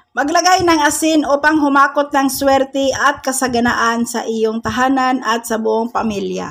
Maglagay ng asin upang humakot ng swerte at kasaganaan sa iyong tahanan at sa buong pamilya.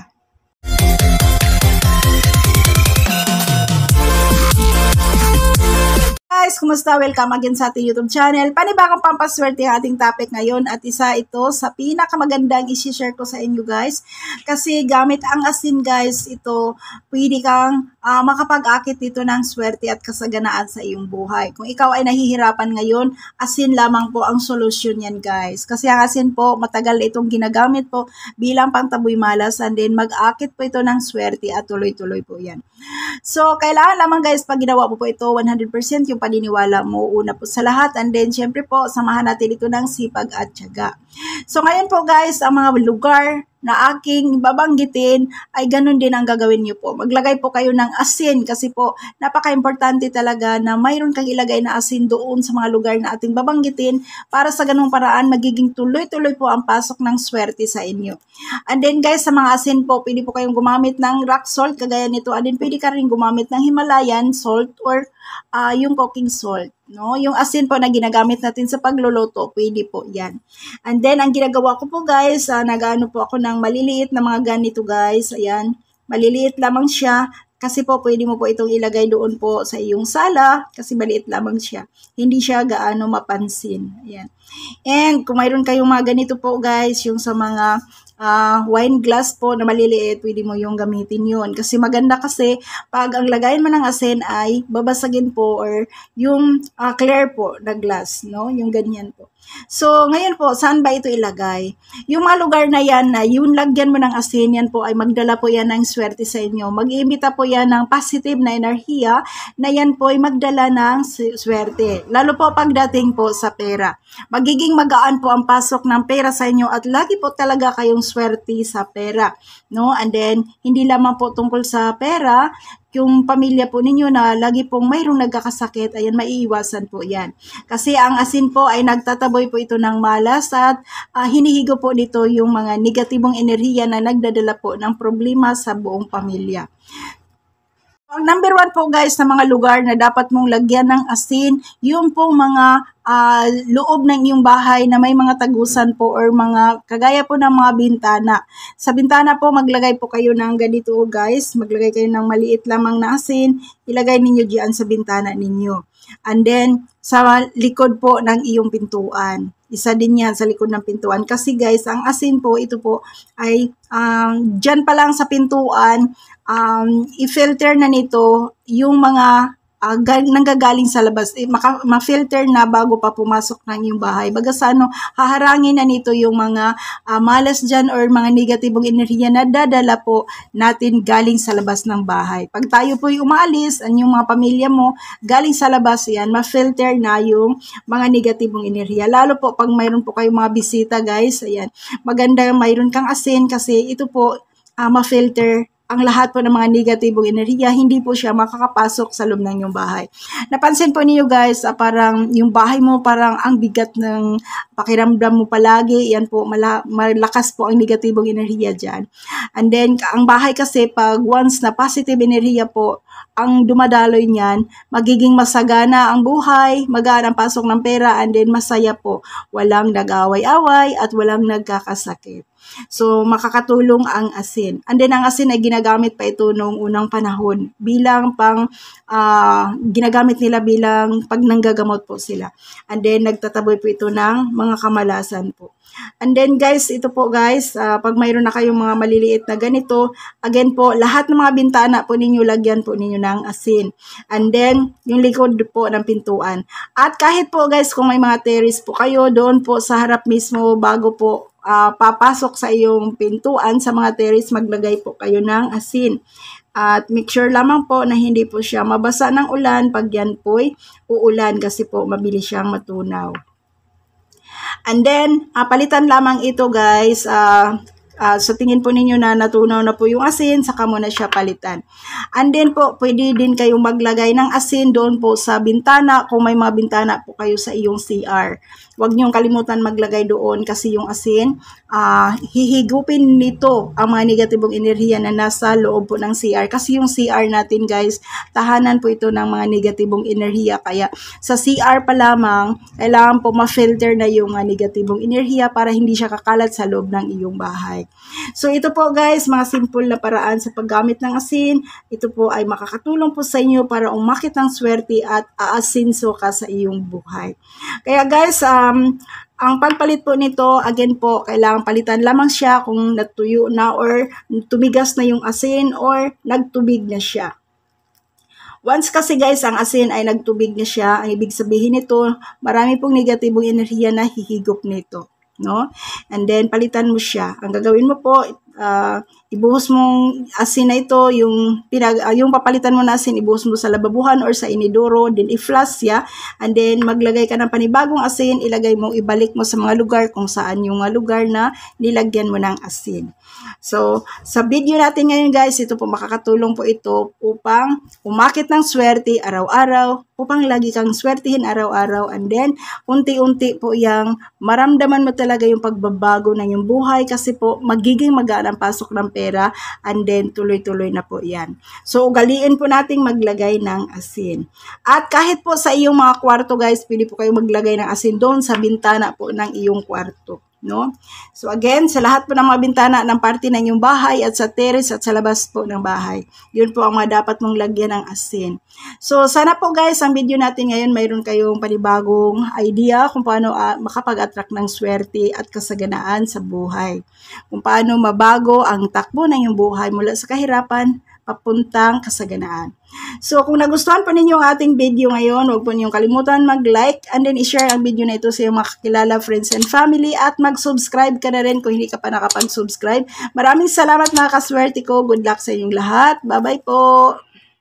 Guys, kumusta? Welcome again sa ating YouTube channel. Panibagong pampaswerte ang ating topic ngayon at isa ito sa pinakamagandang isi-share ko sa inyo guys. Kasi gamit ang asin guys, ito pwede kang makapag-akit dito ng swerte at kasaganaan sa iyong buhay. Kung ikaw ay nahihirapan ngayon, asin lamang po ang solusyon yan guys. Kasi ang asin po, matagal itong ginagamit po bilang pangtaboy malas and then mag-akit po ito ng swerte at tuloy-tuloy po yan. So, kailangan lamang guys, pag ginawa po ito 100% yung paniniwala mo una po sa lahat and then syempre po samahan natin ito ng sipag at tiyaga. So ngayon po guys, ang mga lugar na aking babanggitin ay ganun din ang gagawin niyo po. Maglagay po kayo ng asin kasi po napaka-importante talaga na mayroon kang ilagay na asin doon sa mga lugar na ating babanggitin para sa ganung paraan magiging tuloy-tuloy po ang pasok ng swerte sa inyo. And then guys, sa mga asin po, pwede po kayong gumamit ng rock salt kagaya nito and then pwede ka rin gumamit ng Himalayan salt or yung cooking salt. No? Yung asin po na ginagamit natin sa pagluluto, pwede po yan. And then, ang ginagawa ko po guys, nag-ano po ako ng maliliit na mga ganito guys. Ayan, maliliit lamang siya. Kasi po, pwede mo po itong ilagay doon po sa iyong sala kasi maliit lamang siya. Hindi siya gaano mapansin. Ayan. And kung mayroon kayong mga ganito po guys, yung sa mga wine glass po na maliliit, pwede mo yung gamitin yun. Kasi maganda kasi pag ang lagayin mo ng asin ay babasagin po or yung clear po na glass, no? Yung ganyan po. So, ngayon po, saan ba ito ilagay? Yung mga lugar na yan na yung lagyan mo ng asin, yan po ay magdala po yan ng swerte sa inyo. Mag-iimbita po yan ng positive na enerhiya na yan po ay magdala ng swerte. Lalo po pagdating po sa pera. Magiging magaan po ang pasok ng pera sa inyo at lagi po talaga kayong swerte sa pera. No? And then, hindi lamang po tungkol sa pera, yung pamilya po ninyo na lagi pong mayroong nagkakasakit, ayan, maiiwasan po yan. Kasi ang asin po ay nagtataboy po ito ng malas at hinihigo po nito yung mga negatibong enerhiya na nagdadala po ng problema sa buong pamilya. Ang number 1 po guys na mga lugar na dapat mong lagyan ng asin, yung pong mga loob ng iyong bahay na may mga tagusan po or mga kagaya po ng mga bintana. Sa bintana po maglagay po kayo ng ganito guys, maglagay kayo ng maliit lamang na asin, ilagay ninyo diyan sa bintana ninyo. And then sa likod po ng iyong pintuan. Isa din yan sa likod ng pintuan. Kasi guys, ang asin po, ito po ay dyan pa lang sa pintuan, i-filter na nito yung mga nanggagaling sa labas. Ma-filter na bago pa pumasok ng iyong bahay. Baga sa haharangin na nito yung mga malas dyan or mga negatibong enerhiya na dadala po natin galing sa labas ng bahay. Pag tayo po yung umaalis, yung mga pamilya mo, galing sa labas yan, ma-filter na yung mga negatibong enerhiya. Lalo po pag mayroon po kayong mga bisita guys, ayan, maganda mayroon kang asin kasi ito po ma-filter ang lahat po ng mga negatibong enerhiya, hindi po siya makakapasok sa loob ng iyong bahay. Napansin po niyo guys, parang yung bahay mo parang ang bigat ng pakiramdam mo palagi, yan po, malakas po ang negatibong enerhiya dyan. And then, ang bahay kasi pag once na positive enerhiya po, ang dumadaloy niyan, magiging masagana ang buhay, magaan ang pasok ng pera, and then masaya po. Walang nag-away-away at walang nagkakasakit. So, makakatulong ang asin. And then, ang asin ay ginagamit pa ito noong unang panahon bilang ginagamit nila bilang pag nanggagamot po sila. And then, nagtataboy po ito ng mga kamalasan po. And then guys, ito po guys, pag mayroon na kayong mga maliliit na ganito, again po, lahat ng mga bintana po ninyo, lagyan po ninyo ng asin. And then, yung likod po ng pintuan. At kahit po guys, kung may mga terrace po kayo, doon po sa harap mismo, bago po papasok sa iyong pintuan, sa mga terrace, maglagay po kayo ng asin. At make sure lamang po na hindi po siya mabasa ng ulan pag yan po'y uulan kasi po mabilis siyang matunaw. And then, palitan lamang ito guys, sa tingin po ninyo na natunaw na po yung asin, saka mo na siya palitan. And then po, pwede din kayong maglagay ng asin doon po sa bintana kung may mga bintana po kayo sa iyong CR. Huwag niyong kalimutan maglagay doon kasi yung asin, hihigupin nito ang mga negatibong enerhiya na nasa loob po ng CR. Kasi yung CR natin guys, tahanan po ito ng mga negatibong enerhiya. Kaya sa CR pa lamang, kailangan po ma-filter na yung negatibong enerhiya para hindi siya kakalat sa loob ng iyong bahay. So ito po guys, mga simple na paraan sa paggamit ng asin. Ito po ay makakatulong po sa inyo para umakit ng swerte at aasinso ka sa iyong buhay. Kaya guys, ang pagpalit po nito, again po, kailangan palitan lamang siya kung natuyo na or tumigas na yung asin or nagtubig na siya. Once kasi guys, ang asin ay nagtubig na siya, ang ibig sabihin nito, marami pong negatibong enerhiya na hihigop nito. No? And then, palitan mo siya. Ang gagawin mo po, ibuhos mong asin na ito, yung papalitan mo na asin, ibuhos mo sa lababuhan or sa inidoro, then i-flush siya, and then maglagay ka ng panibagong asin, ibalik mo sa mga lugar kung saan yung lugar na nilagyan mo ng asin. So, sa video natin ngayon guys, ito po makakatulong po ito upang umakit ng swerte araw-araw, upang lagi kang swertihin araw-araw, and then unti-unti po yang maramdaman mo talaga yung pagbabago ng iyong buhay kasi po magiging magaan ang pasok ng pera, and then tuloy-tuloy na po yan. So, ugaliin po nating maglagay ng asin. At kahit po sa iyong mga kwarto guys, pwede po kayo maglagay ng asin doon sa bintana po ng iyong kwarto. No? So again, sa lahat po ng mga bintana ng parte ng inyong bahay at sa terrace at sa labas po ng bahay, yun po ang mga dapat mong lagyan ng asin. So sana po guys, ang video natin ngayon mayroon kayong panibagong idea kung paano makapag-attract ng swerte at kasaganaan sa buhay. Kung paano mabago ang takbo ng iyong buhay mula sa kahirapan papuntang kasaganaan. So, kung nagustuhan po ninyo ang ating video ngayon, huwag po ninyong kalimutan mag-like and then i-share ang video na ito sa iyong mga kakilala, friends and family at mag-subscribe ka na rin kung hindi ka pa nakapag-subscribe. Maraming salamat mga kaswerte ko. Good luck sa inyong lahat. Bye-bye po!